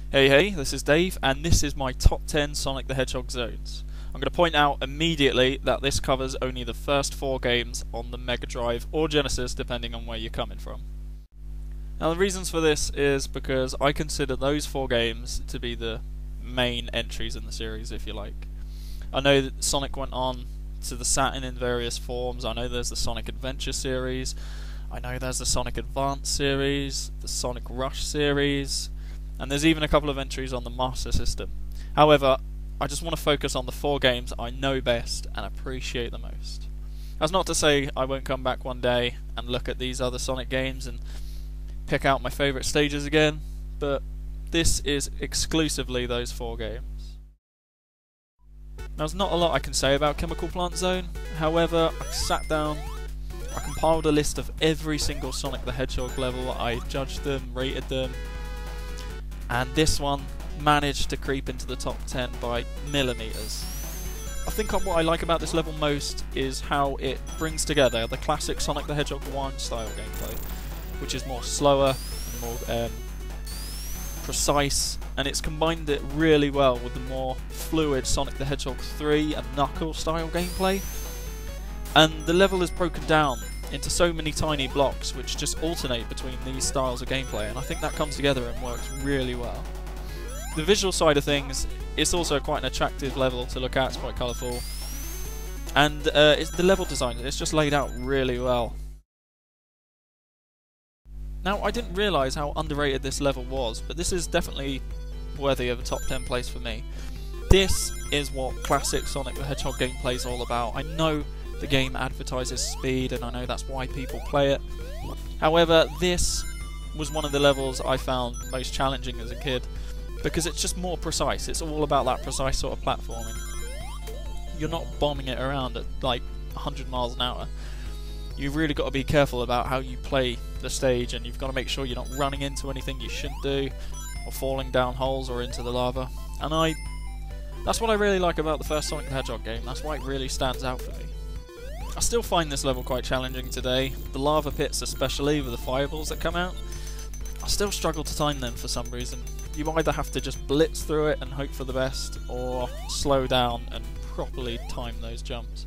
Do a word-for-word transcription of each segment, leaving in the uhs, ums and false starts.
Hey hey, this is Dave, and this is my top ten Sonic the Hedgehog zones. I'm going to point out immediately that this covers only the first four games on the Mega Drive or Genesis, depending on where you're coming from. Now the reasons for this is because I consider those four games to be the main entries in the series, if you like. I know that Sonic went on to the Saturn in various forms. I know there's the Sonic Adventure series, I know there's the Sonic Advance series, the Sonic Rush series, and there's even a couple of entries on the Master System. However, I just want to focus on the four games I know best and appreciate the most. That's not to say I won't come back one day and look at these other Sonic games and pick out my favourite stages again, but this is exclusively those four games. Now, there's not a lot I can say about Chemical Plant Zone. However, I sat down, I compiled a list of every single Sonic the Hedgehog level, I judged them, rated them, and this one managed to creep into the top ten by millimeters. I think what I like about this level most is how it brings together the classic Sonic the Hedgehog one style gameplay, which is more slower and more um, precise, and it's combined it really well with the more fluid Sonic the Hedgehog three and Knuckles style gameplay. And the level is broken down into so many tiny blocks which just alternate between these styles of gameplay, and I think that comes together and works really well. The visual side of things, it's also quite an attractive level to look at, it's quite colourful, and uh, it's the level design, it's just laid out really well. Now, I didn't realise how underrated this level was, but this is definitely worthy of a top ten place for me. This is what classic Sonic the Hedgehog gameplay is all about. I know the game advertises speed, and I know that's why people play it. However, this was one of the levels I found most challenging as a kid, because it's just more precise. It's all about that precise sort of platforming. You're not bombing it around at like one hundred miles an hour. You've really got to be careful about how you play the stage, and you've got to make sure you're not running into anything you shouldn't do, or falling down holes or into the lava. And I, that's what I really like about the first Sonic the Hedgehog game. That's why it really stands out for me. I still find this level quite challenging today. The lava pits especially, with the fireballs that come out, I still struggle to time them for some reason. You either have to just blitz through it and hope for the best, or slow down and properly time those jumps.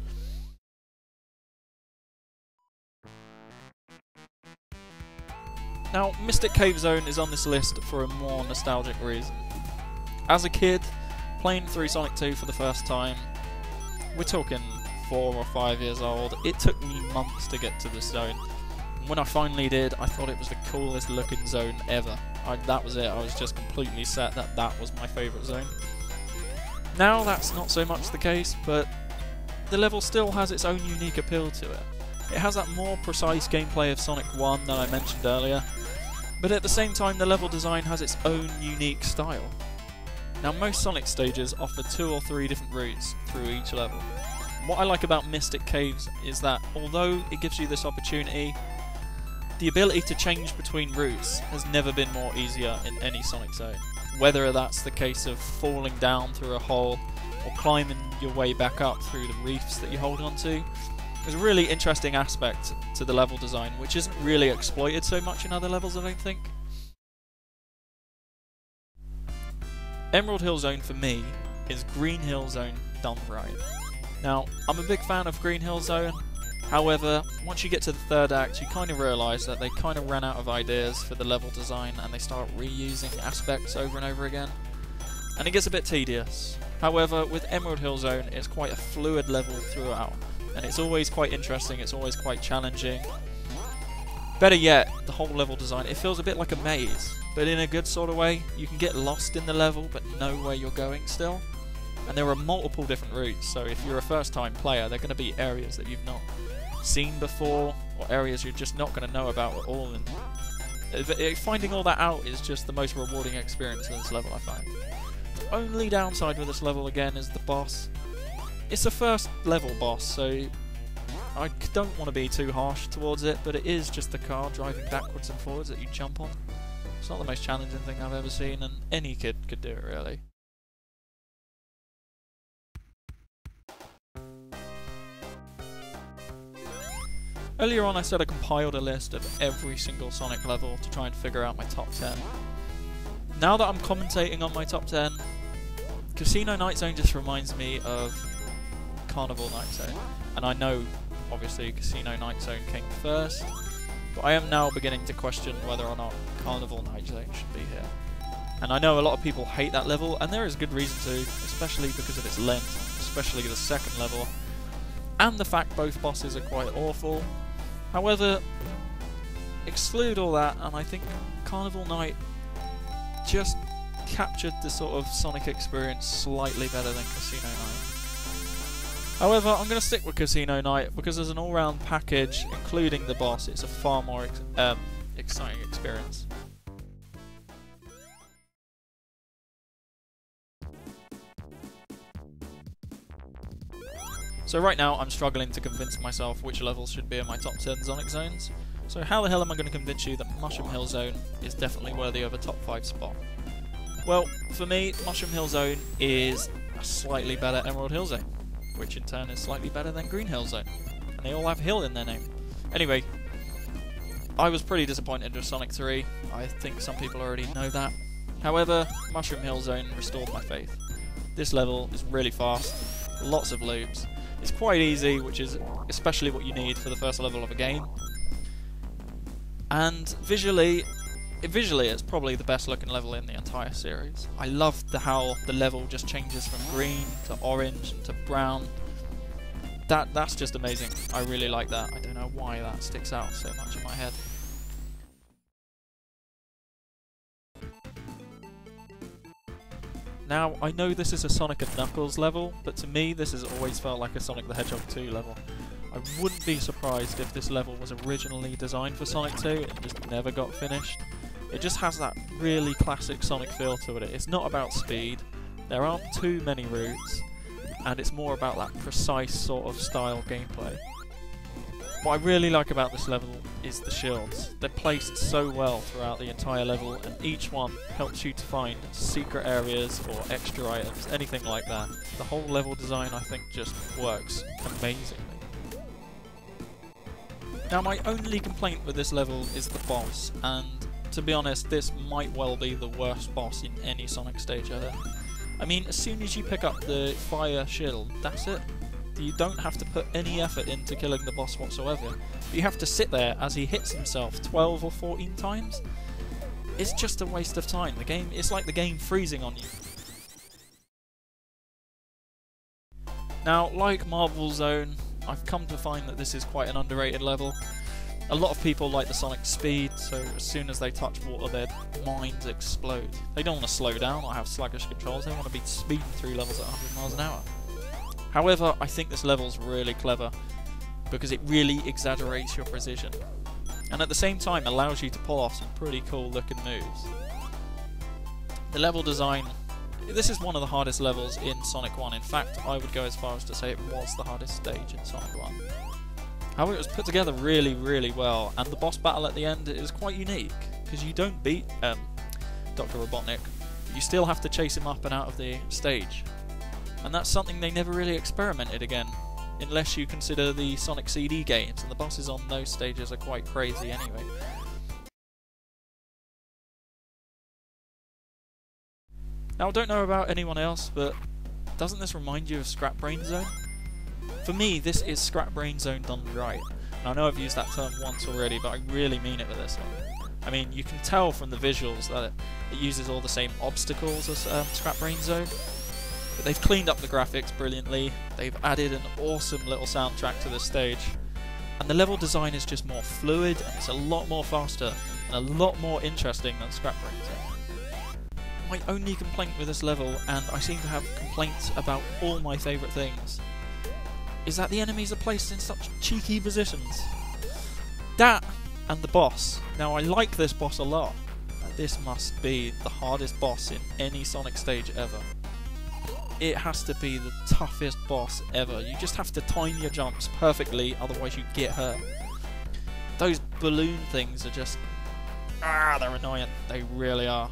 Now, Mystic Cave Zone is on this list for a more nostalgic reason. As a kid, playing through Sonic two for the first time, we're talking four or five years old, it took me months to get to this zone. And when I finally did, I thought it was the coolest looking zone ever. I, that was it, I was just completely set that that was my favourite zone. Now that's not so much the case, but the level still has its own unique appeal to it. It has that more precise gameplay of Sonic one that I mentioned earlier, but at the same time the level design has its own unique style. Now, most Sonic stages offer two or three different routes through each level. What I like about Mystic Caves is that although it gives you this opportunity, the ability to change between routes has never been more easier in any Sonic zone. Whether that's the case of falling down through a hole or climbing your way back up through the reefs that you hold onto, there's a really interesting aspect to the level design which isn't really exploited so much in other levels, I don't think. Emerald Hill Zone for me is Green Hill Zone done right. Now, I'm a big fan of Green Hill Zone, however, once you get to the third act you kind of realise that they kind of ran out of ideas for the level design and they start reusing aspects over and over again, and it gets a bit tedious. However, with Emerald Hill Zone it's quite a fluid level throughout, and it's always quite interesting, it's always quite challenging. Better yet, the whole level design, it feels a bit like a maze, but in a good sort of way. You can get lost in the level but know where you're going still. And there are multiple different routes, so if you're a first time player, there are going to be areas that you've not seen before, or areas you're just not going to know about at all, and finding all that out is just the most rewarding experience in this level, I find. The only downside with this level again is the boss. It's a first level boss, so I don't want to be too harsh towards it, but it is just the car driving backwards and forwards that you jump on. It's not the most challenging thing I've ever seen, and any kid could do it really. Earlier on I said I compiled a list of every single Sonic level to try and figure out my top ten. now that I'm commentating on my top ten, Casino Night Zone just reminds me of Carnival Night Zone. And I know, obviously, Casino Night Zone came first, but I am now beginning to question whether or not Carnival Night Zone should be here. And I know a lot of people hate that level, and there is good reason to, especially because of its length, especially the second level, and the fact both bosses are quite awful. However, exclude all that, and I think Carnival Night just captured the sort of Sonic experience slightly better than Casino Night. However, I'm going to stick with Casino Night because as an all-round package, including the boss, it's a far more ex um, exciting experience. So right now I'm struggling to convince myself which levels should be in my top ten Sonic zones. So how the hell am I going to convince you that Mushroom Hill Zone is definitely worthy of a top five spot? Well, for me, Mushroom Hill Zone is a slightly better Emerald Hill Zone, which in turn is slightly better than Green Hill Zone. And they all have hill in their name. Anyway, I was pretty disappointed with Sonic three. I think some people already know that. However, Mushroom Hill Zone restored my faith. This level is really fast, lots of loops. It's quite easy, which is especially what you need for the first level of a game. And visually, visually it's probably the best looking level in the entire series. I love the how the level just changes from green to orange to brown. That that's just amazing. I really like that. I don't know why that sticks out so much in my head. Now, I know this is a Sonic and Knuckles level, but to me this has always felt like a Sonic the Hedgehog two level. I wouldn't be surprised if this level was originally designed for Sonic two and just never got finished. It just has that really classic Sonic feel to it. It's not about speed, there aren't too many routes, and it's more about that precise sort of style gameplay. What I really like about this level is the shields. They're placed so well throughout the entire level, and each one helps you to find secret areas or extra items, anything like that. The whole level design, I think, just works amazingly. Now, my only complaint with this level is the boss, and to be honest, this might well be the worst boss in any Sonic stage ever. I mean, as soon as you pick up the fire shield, that's it. You don't have to put any effort into killing the boss whatsoever. You have to sit there as he hits himself twelve or fourteen times. It's just a waste of time. The game, it's like the game freezing on you. Now, like Marvel Zone, I've come to find that this is quite an underrated level. A lot of people like the Sonic speed, so as soon as they touch water, their minds explode. They don't want to slow down or have sluggish controls, they want to be speeding through levels at one hundred miles an hour. However, I think this level's really clever, because it really exaggerates your precision, and at the same time allows you to pull off some pretty cool looking moves. The level design, this is one of the hardest levels in Sonic one. In fact, I would go as far as to say it was the hardest stage in Sonic one. However, it was put together really, really well, and the boss battle at the end is quite unique, because you don't beat um, Doctor Robotnik, but you still have to chase him up and out of the stage. And that's something they never really experimented again, unless you consider the Sonic C D games, and the bosses on those stages are quite crazy anyway. Now, I don't know about anyone else, but doesn't this remind you of Scrap Brain Zone? For me, this is Scrap Brain Zone done right. And I know I've used that term once already, but I really mean it with this one. I mean, you can tell from the visuals that it, it uses all the same obstacles as um, Scrap Brain Zone. But they've cleaned up the graphics brilliantly, they've added an awesome little soundtrack to this stage, and the level design is just more fluid, and it's a lot more faster, and a lot more interesting than Scrap Brain Zone. My only complaint with this level, and I seem to have complaints about all my favourite things, is that the enemies are placed in such cheeky positions. That, and the boss. Now, I like this boss a lot, but this must be the hardest boss in any Sonic stage ever. It has to be the toughest boss ever. You just have to time your jumps perfectly, otherwise you get hurt. Those balloon things are just... ah, they're annoying. They really are.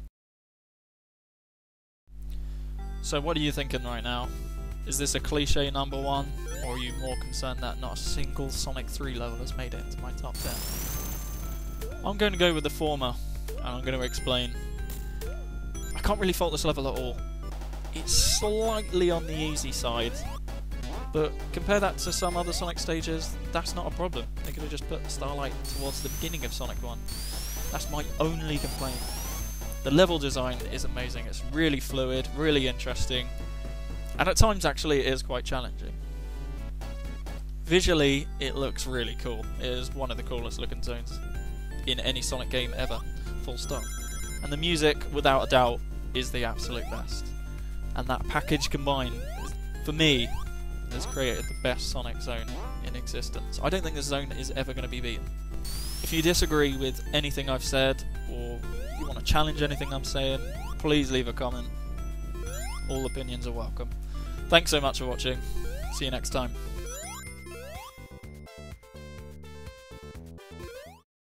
So what are you thinking right now? Is this a cliche number one, or are you more concerned that not a single Sonic three level has made it into my top ten? I'm going to go with the former, and I'm going to explain. I can't really fault this level at all. It's slightly on the easy side, but compare that to some other Sonic stages, that's not a problem. They could have just put Starlight towards the beginning of Sonic one. That's my only complaint. The level design is amazing, it's really fluid, really interesting, and at times actually it is quite challenging. Visually, it looks really cool. It is one of the coolest looking zones in any Sonic game ever, full stop. And the music, without a doubt, is the absolute best. And that package combined, for me, has created the best Sonic zone in existence. I don't think this zone is ever going to be beaten. If you disagree with anything I've said, or you want to challenge anything I'm saying, please leave a comment. All opinions are welcome. Thanks so much for watching. See you next time.